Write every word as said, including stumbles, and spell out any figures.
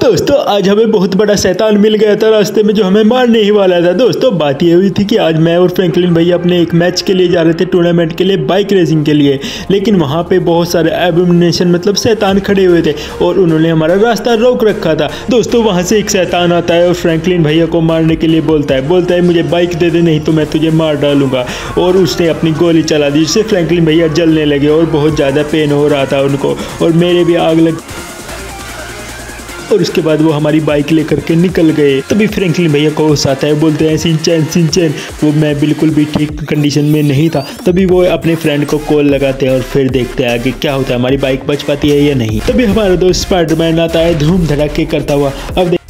दोस्तों आज हमें बहुत बड़ा शैतान मिल गया था रास्ते में जो हमें मारने ही वाला था। दोस्तों बात ये हुई थी कि आज मैं और फ्रैंकलिन भैया अपने एक मैच के लिए जा रहे थे, टूर्नामेंट के लिए, बाइक रेसिंग के लिए। लेकिन वहाँ पे बहुत सारे एबोमिनेशन मतलब शैतान खड़े हुए थे और उन्होंने हमारा रास्ता रोक रखा था। दोस्तों वहाँ से एक शैतान आता है और फ्रैंकलिन भैया को मारने के लिए बोलता है बोलता है मुझे बाइक दे दे नहीं तो मैं तुझे मार डालूंगा। और उसने अपनी गोली चला दी जिससे फ्रैंकलिन भैया जलने लगे और बहुत ज़्यादा पेन हो रहा था उनको और मेरे भी आग लग। और उसके बाद वो हमारी बाइक लेकर के निकल गए। तभी फ्रैंकलिन भैया को होश आता है, बोलते हैं सिंचैन सिंचैन। वो मैं बिल्कुल भी ठीक कंडीशन में नहीं था। तभी वो अपने फ्रेंड को कॉल लगाते हैं और फिर देखते हैं आगे क्या होता है, हमारी बाइक बच पाती है या नहीं। तभी हमारा दोस्त स्पाइडरमैन आता है धूम धड़ाके करता हुआ। अब